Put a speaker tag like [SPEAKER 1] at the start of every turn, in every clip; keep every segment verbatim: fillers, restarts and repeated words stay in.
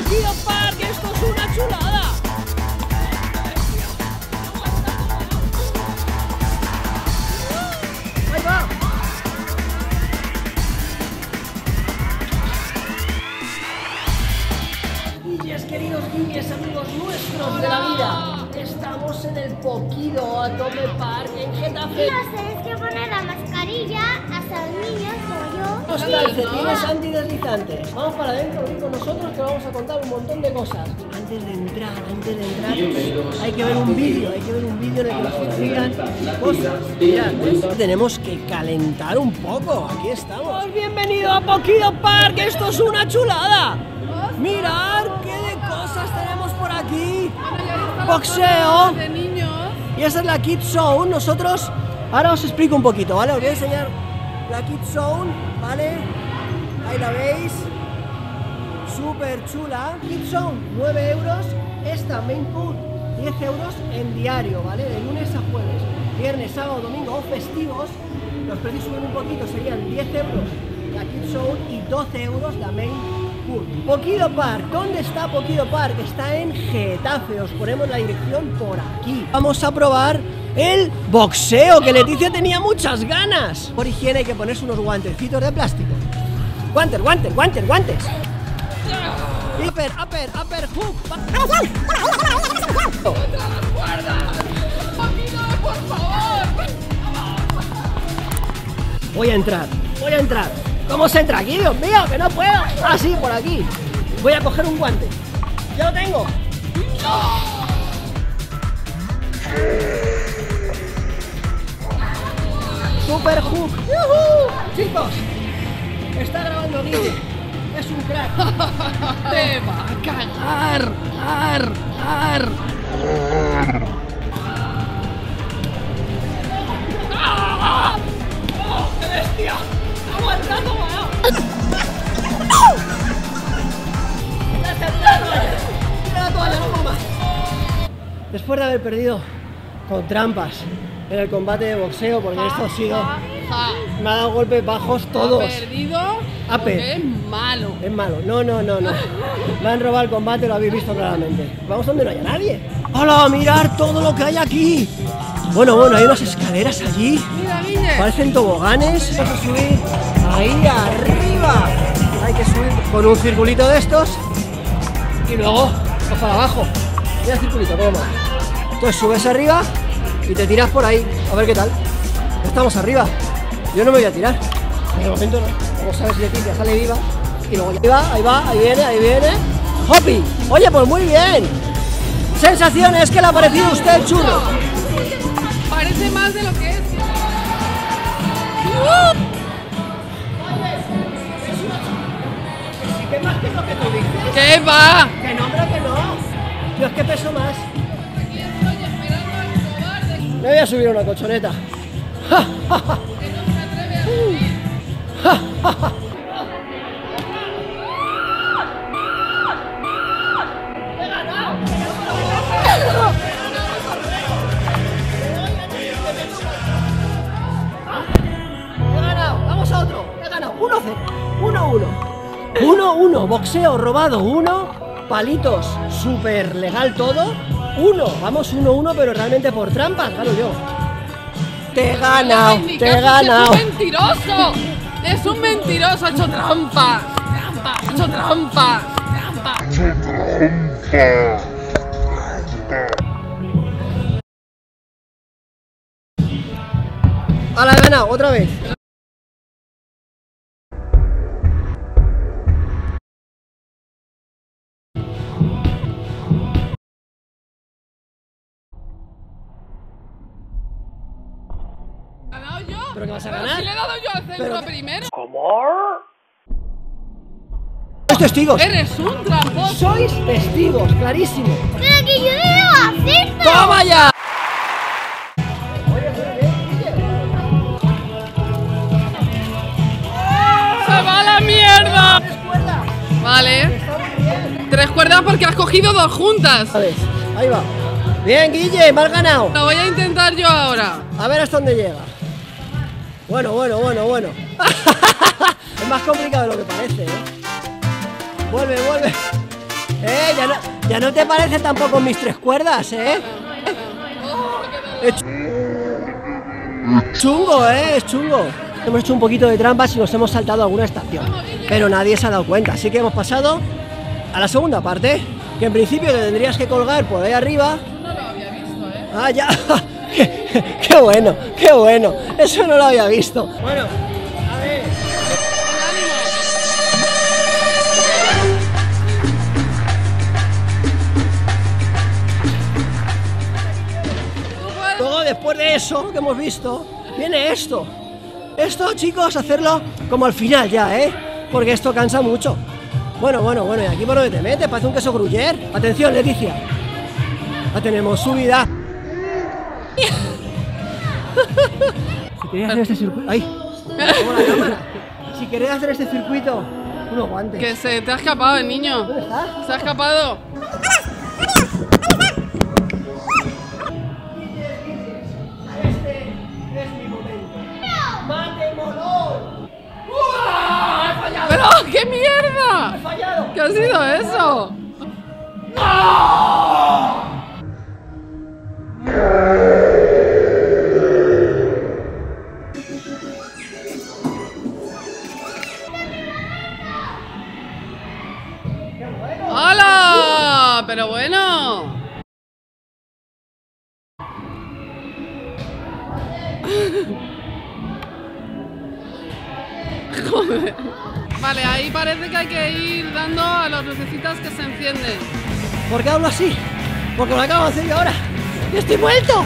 [SPEAKER 1] Pokido Park, esto es una chulada. Ahí va. Guilles, queridos guilles, amigos nuestros de la vida, estamos en el Pokido Atomic Park en Getafe.
[SPEAKER 2] Tenéis que poner la mascarilla hasta los niños como yo.
[SPEAKER 1] Los calcetines antideslizantes. Vamos para adentro, ven con nosotros que vamos a contar un montón de cosas. Antes de entrar, antes de entrar, hay que ver un vídeo, hay que ver un vídeo en el que nos explican cosas. Mirad, ¿ves? Tenemos que calentar un poco, aquí estamos. Bienvenido a Pokido Park, esto es una chulada. Mirad qué de cosas tenemos por aquí. Boxeo.
[SPEAKER 3] De niños.
[SPEAKER 1] Y esa es la Kids Zone. Nosotros, ahora os explico un poquito, ¿vale? Os voy a enseñar la Kids Zone, ¿vale? Ahí la veis. Súper chula. Kids Zone, nueve euros. Esta Main Pool, diez euros en diario, ¿vale? De lunes a jueves. Viernes, sábado, domingo o festivos. Los precios suben un poquito, serían diez euros la Kids Zone y doce euros la Main Pool. Pokido Park, ¿dónde está Pokido Park? Está en Getafe, os ponemos la dirección por aquí. Vamos a probar el boxeo, que Leticia tenía muchas ganas. Por higiene hay que ponerse unos guantecitos de plástico. Guantes, guantes, guantes, guantes. Upper, upper, upper, hook.
[SPEAKER 3] ¡Por favor!
[SPEAKER 1] Voy a entrar, voy a entrar. ¿Cómo se entra aquí, Dios mío? Que no puedo. Ah, sí, por aquí. Voy a coger un guante. ¡Ya lo tengo! Super hook. ¡Yuhu! Chicos, está grabando Guille. Es un crack.
[SPEAKER 3] ¡Te va a cagar!
[SPEAKER 1] ¡Ar! ¡Ar! ¡Ah! ¡Oh, qué bestia! ¡Aguantando, weón! ¡Tira la toalla! ¡Tira la toalla, no puedo más! Después de haber perdido con trampas en el combate de boxeo, porque esto ha sido...
[SPEAKER 3] Ja.
[SPEAKER 1] Me ha dado golpes bajos todos.
[SPEAKER 3] Ha perdido
[SPEAKER 1] Ha
[SPEAKER 3] porque
[SPEAKER 1] per-
[SPEAKER 3] es malo.
[SPEAKER 1] Es malo. No, no, no, no. Me han robado el combate, lo habéis visto claramente. Vamos donde no haya nadie. ¡Hola! ¡Mirar todo lo que hay aquí! Bueno, bueno, hay unas escaleras allí.
[SPEAKER 3] Mira, Guille.
[SPEAKER 1] Parecen toboganes. Vamos a subir ahí arriba. Hay que subir con un circulito de estos. Y luego, para abajo. Mira el circulito, cómo va. Entonces subes arriba y te tiras por ahí. A ver qué tal. Ya estamos arriba. Yo no me voy a tirar. En el momento no. Vamos a ver si Leticia sale viva. Y luego ya. Ahí va, ahí va, ahí viene, ahí viene. ¡Hopi! Oye, pues muy bien. Sensaciones, ¿qué le ha parecido a usted el churro?
[SPEAKER 3] Parece más de lo que es.
[SPEAKER 1] ¿Qué más que lo que tú dices?
[SPEAKER 3] ¿Qué va?
[SPEAKER 1] Que no, hombre, que no. Yo es que peso más. Me voy a subir a una colchoneta. ¡Ja, ja, ja! ¡Ja, ja, ja! He ganado, vamos a otro. He ganado, uno cero, uno uno. uno uno, boxeo robado, uno. Palitos, súper legal todo. uno, vamos uno uno, pero realmente por trampas, gano yo. Te he ganado, te he ganado.
[SPEAKER 3] ¡Es un mentiroso! ¡Es un mentiroso! ¡Ha hecho trampa! ¡Trampa! ¡Ha hecho trampa! ¡Trampa!
[SPEAKER 1] Ahora he ganado, otra vez.
[SPEAKER 3] ¿He ganado yo?
[SPEAKER 1] ¿Pero qué vas a
[SPEAKER 3] Pero
[SPEAKER 1] ganar?
[SPEAKER 3] si le he dado yo al centro
[SPEAKER 1] Pero-
[SPEAKER 3] primero.
[SPEAKER 1] Sois testigos.
[SPEAKER 3] ¡Eres un tramposo!
[SPEAKER 1] Sois testigos, clarísimo.
[SPEAKER 2] Pero que yo debo hacerlo.
[SPEAKER 1] ¡Toma ya!
[SPEAKER 3] ¡Se va a la mierda! Vale. Tres cuerdas porque has cogido dos juntas.
[SPEAKER 1] A ver, ahí va. Bien, Guille, me has ganado.
[SPEAKER 3] Lo voy a intentar yo ahora.
[SPEAKER 1] A ver hasta dónde llega. Bueno, bueno, bueno, bueno. Es más complicado de lo que parece, ¿eh? Vuelve, vuelve. ya no, ya no te parece tampoco mis tres cuerdas, ¿eh? Es chungo, ¿eh? Es chungo. Hemos hecho un poquito de trampas y nos hemos saltado alguna estación, pero nadie se ha dado cuenta, así que hemos pasado a la segunda parte, que en principio te tendrías que colgar por ahí arriba.
[SPEAKER 3] No lo había visto, ¿eh?
[SPEAKER 1] Ah, ya. qué, qué bueno, qué bueno. Eso no lo había visto. Bueno, a ver. Luego, después de eso que hemos visto, viene esto. Esto, chicos, hacerlo como al final ya, ¿eh? Porque esto cansa mucho. Bueno, bueno, bueno, ¿y aquí por donde te metes? Parece un queso gruyère. Atención, Leticia. Ya tenemos subida. Si queréis hacer este circuito... ¡Ay! Como la cámara. Si queréis hacer este circuito, unos guantes.
[SPEAKER 3] Que se te ha escapado el niño.
[SPEAKER 1] ¿Dónde está?
[SPEAKER 3] Se ha escapado.
[SPEAKER 1] Este es mi momento. ¡Matémoslo! ¡Uah! ¡He fallado!
[SPEAKER 3] ¡Pero qué mierda!
[SPEAKER 1] ¡He fallado!
[SPEAKER 3] ¿Qué ha sido eso? ¡Hala! Pero bueno. Joder. Vale, ahí parece que hay que ir dando a las lucecitas que se encienden.
[SPEAKER 1] ¿Por qué hablo así? Porque lo acabo de hacer yo ahora. ¡Y estoy muerto!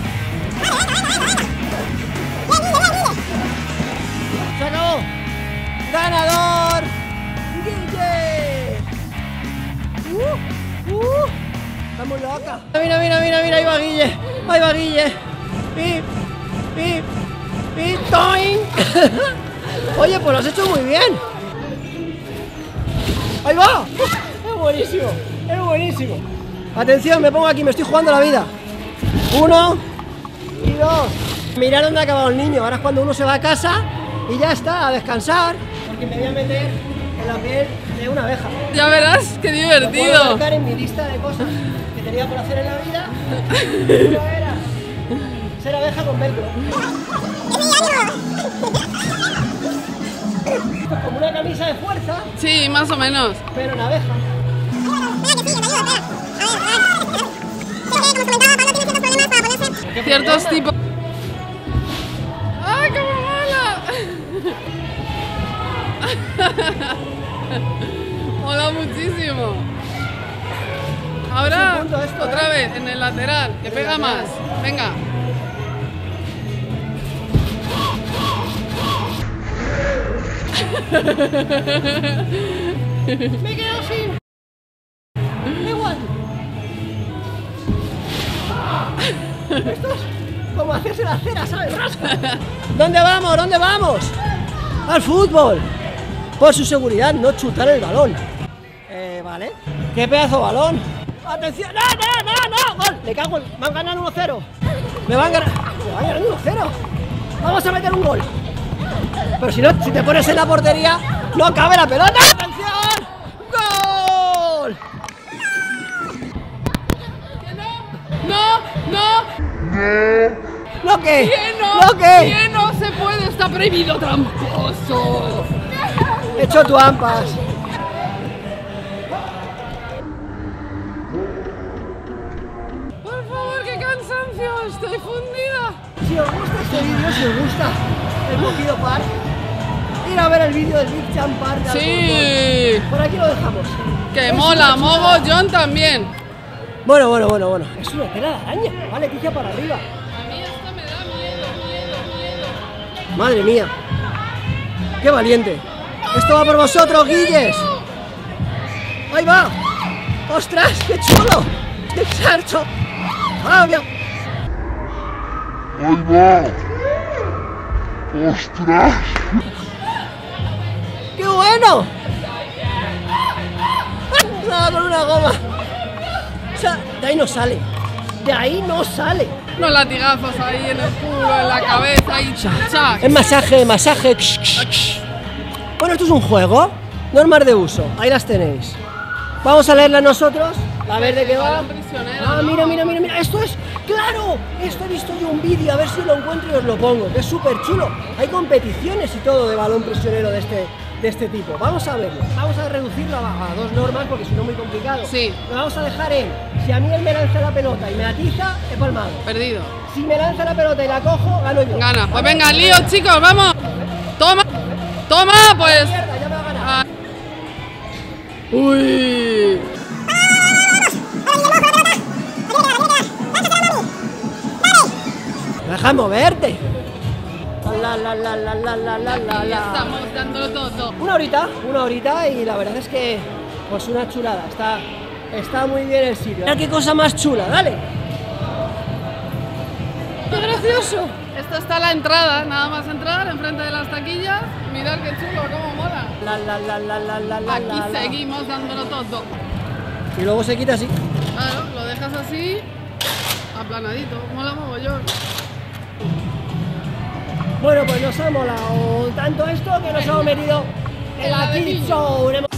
[SPEAKER 1] ¡Se acabó! ¡Ganador! ¡Guille! ¡Uh! ¡Uh! ¡Estamos locas! Mira, mira, mira, mira, ahí va Guille. Ahí va Guille. ¡Pip! ¡Pip! ¡Pip! ¡Toing! Oye, pues lo has hecho muy bien. ¡Ahí va! ¡Es buenísimo! ¡Es buenísimo! Atención, me pongo aquí, me estoy jugando la vida. Uno y dos. Mirad dónde ha acabado el niño. Ahora es cuando uno se va a casa y ya está, a descansar. Porque me voy a meter en la piel de una abeja.
[SPEAKER 3] Ya verás, qué
[SPEAKER 1] Lo
[SPEAKER 3] divertido.
[SPEAKER 1] puedo marcar en mi lista de cosas que tenía por hacer en la vida. Uno era ser abeja con velcro. Esto es como una camisa de fuerza,
[SPEAKER 3] Sí, más o menos.
[SPEAKER 1] pero en abeja.
[SPEAKER 3] Ciertos tipos. ¡Ay, cómo mola! Mola muchísimo. Ahora,
[SPEAKER 1] Es un punto esto,
[SPEAKER 3] otra
[SPEAKER 1] ¿eh?
[SPEAKER 3] vez, en el lateral, que pega más. Venga.
[SPEAKER 1] Me quedo sin. Da igual. Esto es como hacerse la cera, ¿sabes? Rasca. ¿Dónde vamos? ¿Dónde vamos? Al fútbol. Por su seguridad, no chutar el balón. Eh, vale. ¿Qué pedazo de balón? ¡Atención! ¡No, no, no, no! ¡Gol! Le cago en... Me van ganando uno cero. Me van ganando... Me van ganando uno cero. Vamos a meter un gol. Pero si no, si te pones en la portería, no cabe la pelota. ¡Atención! ¡Gol!
[SPEAKER 3] ¡No! ¡No!
[SPEAKER 1] ¿Lo qué?
[SPEAKER 3] ¿Quién no?
[SPEAKER 1] ¿Lo qué?
[SPEAKER 3] ¿Quién no se puede? Está prohibido, tramposo.
[SPEAKER 1] He hecho trampas.
[SPEAKER 3] Por favor, qué cansancio. Estoy fundida.
[SPEAKER 1] Si os gusta este vídeo, si os gusta el Poquido Park, ir a ver el vídeo del Big Jump Park de
[SPEAKER 3] Sí.
[SPEAKER 1] Alcorcón. Por aquí lo dejamos.
[SPEAKER 3] Que
[SPEAKER 1] Es
[SPEAKER 3] mola,
[SPEAKER 1] una chulada.
[SPEAKER 3] mogollón también.
[SPEAKER 1] Bueno, bueno, bueno, bueno. Es una tela de araña. Vale, Leticia para arriba.
[SPEAKER 3] A mí esto me da miedo, miedo, miedo.
[SPEAKER 1] Madre mía. Qué valiente. Esto va por vosotros, Guilles. Ahí va. ¡Ostras, qué chulo! ¡Qué charcho! ¡Ah, mira!
[SPEAKER 4] ¡Ahí va! ¡Ostras!
[SPEAKER 1] ¡Qué bueno! Nada con una goma. O sea, de ahí no sale. De ahí no sale.
[SPEAKER 3] Unos latigazos ahí en el culo, en la cabeza y chac, chac.
[SPEAKER 1] Es masaje, masaje. Ksh, ksh, ksh. Bueno, esto es un juego. Normas de uso. Ahí las tenéis. Vamos a leerla nosotros, a ver de qué va.
[SPEAKER 3] Balón prisionero,
[SPEAKER 1] Ah,
[SPEAKER 3] ¿no?
[SPEAKER 1] mira, mira, mira, mira, esto es, claro, esto he visto yo un vídeo, a ver si lo encuentro y os lo pongo, que es súper chulo. Hay competiciones y todo de balón prisionero de este, de este tipo. Vamos a verlo, vamos a reducirlo a, a dos normas porque si no es muy complicado.
[SPEAKER 3] Sí.
[SPEAKER 1] Lo vamos a dejar en, si a mí él me lanza la pelota y me atiza, he palmado.
[SPEAKER 3] Perdido.
[SPEAKER 1] Si me lanza la pelota y la cojo, gano yo.
[SPEAKER 3] Gana. Pues
[SPEAKER 1] ¿Vale?
[SPEAKER 3] venga, lío, chicos, vamos. Toma. Toma, pues.
[SPEAKER 1] Mierda, ya me va a ganar.
[SPEAKER 3] Ah. Uy.
[SPEAKER 1] Deja moverte. La la la la la la la la
[SPEAKER 3] Ahí
[SPEAKER 1] la.
[SPEAKER 3] estamos dándolo todo.
[SPEAKER 1] Una horita, una horita y la verdad es que pues una chulada, está, está muy bien el sitio. Mira qué cosa más chula, dale. ¡Qué gracioso!
[SPEAKER 3] Esta está la entrada, nada más entrar enfrente de las taquillas. Mirad qué chulo, cómo mola.
[SPEAKER 1] La la la la la la la
[SPEAKER 3] Aquí
[SPEAKER 1] la, la.
[SPEAKER 3] seguimos dándolo todo.
[SPEAKER 1] Y luego se quita así.
[SPEAKER 3] Claro, lo dejas así, aplanadito, mola mogollón.
[SPEAKER 1] Bueno, pues nos ha molado tanto esto que nos hemos metido en
[SPEAKER 3] En la
[SPEAKER 1] la
[SPEAKER 3] de
[SPEAKER 1] Kids
[SPEAKER 3] niños.
[SPEAKER 1] Zone.